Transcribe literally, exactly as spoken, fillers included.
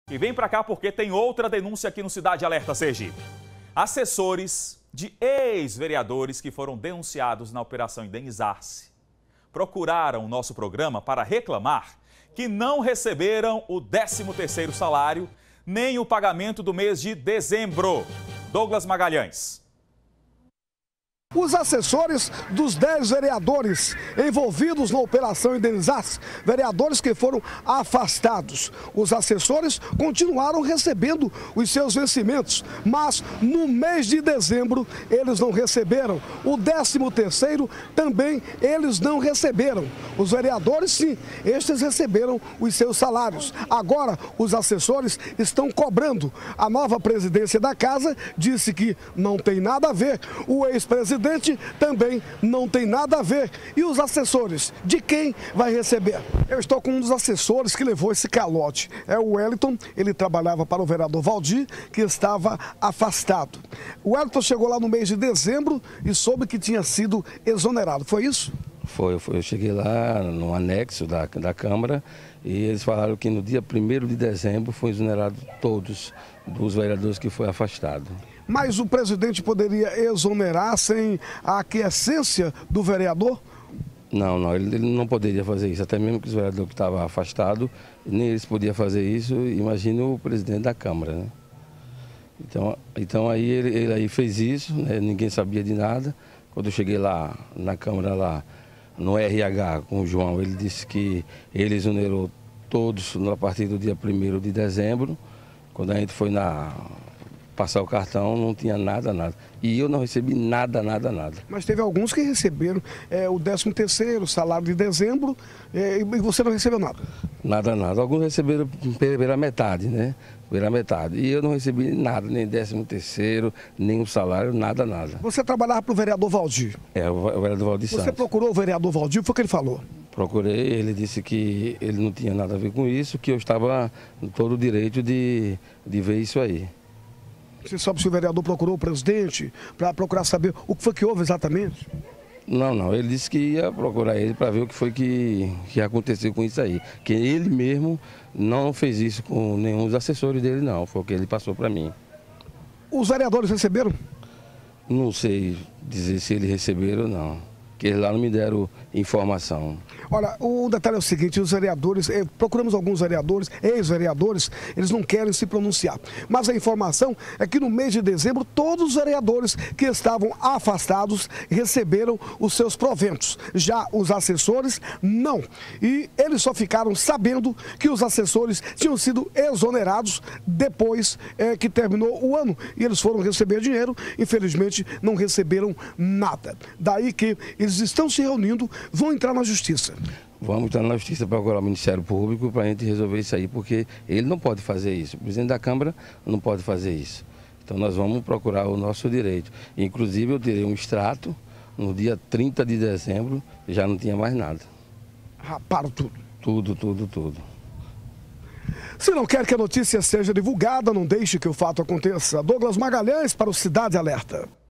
E vem pra cá porque tem outra denúncia aqui no Cidade Alerta Sergipe. Assessores de ex-vereadores que foram denunciados na Operação Indenizar-se procuraram o nosso programa para reclamar que não receberam o décimo terceiro salário nem o pagamento do mês de dezembro. Douglas Magalhães. Os assessores dos dez vereadores envolvidos na Operação Indenizar-se, vereadores que foram afastados. Os assessores continuaram recebendo os seus vencimentos, mas no mês de dezembro eles não receberam. O décimo terceiro também eles não receberam. Os vereadores, sim, estes receberam os seus salários. Agora, os assessores estão cobrando. A nova presidência da casa disse que não tem nada a ver. O ex-presidente também não tem nada a ver. E os assessores, de quem vai receber? Eu estou com um dos assessores que levou esse calote. É o Wellington, ele trabalhava para o vereador Valdir, que estava afastado. O Wellington chegou lá no mês de dezembro e soube que tinha sido exonerado. Foi isso? Foi, foi. Eu cheguei lá no anexo da, da Câmara e eles falaram que no dia primeiro de dezembro foi exonerado todos dos vereadores que foi afastado. Mas o presidente poderia exonerar sem a aquiescência do vereador? Não, não, ele, ele não poderia fazer isso. Até mesmo que os vereadores que estavam afastados, nem eles podiam fazer isso. Imagina o presidente da Câmara, né? Então, então aí ele, ele aí fez isso, né? Ninguém sabia de nada. Quando eu cheguei lá na Câmara, lá no R H com o João, ele disse que ele exonerou todos a partir do dia primeiro de dezembro. Quando a gente foi na... passar o cartão, não tinha nada, nada. E eu não recebi nada, nada, nada. Mas teve alguns que receberam é, o décimo terceiro, salário de dezembro, é, e você não recebeu nada? Nada, nada. Alguns receberam pela metade, né? Pela metade. E eu não recebi nada, nem décimo terceiro, nem o salário, nada, nada. Você trabalhava para o vereador Valdir? É, o vereador Valdir Santos. Você procurou o vereador Valdir, foi o que ele falou? Procurei, ele disse que ele não tinha nada a ver com isso, que eu estava com todo o direito de, de ver isso aí. Você sabe se o vereador procurou o presidente para procurar saber o que foi que houve exatamente? Não, não. Ele disse que ia procurar ele para ver o que foi que, que aconteceu com isso aí. Que ele mesmo não fez isso com nenhum dos assessores dele, não. Foi o que ele passou para mim. Os vereadores receberam? Não sei dizer se eles receberam ou não. Que eles lá não me deram informação. Olha, o detalhe é o seguinte, os vereadores, eh, procuramos alguns vereadores, ex-vereadores, eles não querem se pronunciar. Mas a informação é que no mês de dezembro, todos os vereadores que estavam afastados receberam os seus proventos. Já os assessores, não. E eles só ficaram sabendo que os assessores tinham sido exonerados depois eh, que terminou o ano. E eles foram receber dinheiro, infelizmente não receberam nada. Daí que eles estão se reunindo, vão entrar na justiça. Vamos entrar na justiça para procurar o Ministério Público para a gente resolver isso aí, porque ele não pode fazer isso. O presidente da Câmara não pode fazer isso. Então nós vamos procurar o nosso direito. Inclusive eu tirei um extrato, no dia trinta de dezembro, já não tinha mais nada. Raparam tudo? Tudo, tudo, tudo. Se não quer que a notícia seja divulgada, não deixe que o fato aconteça. Douglas Magalhães para o Cidade Alerta.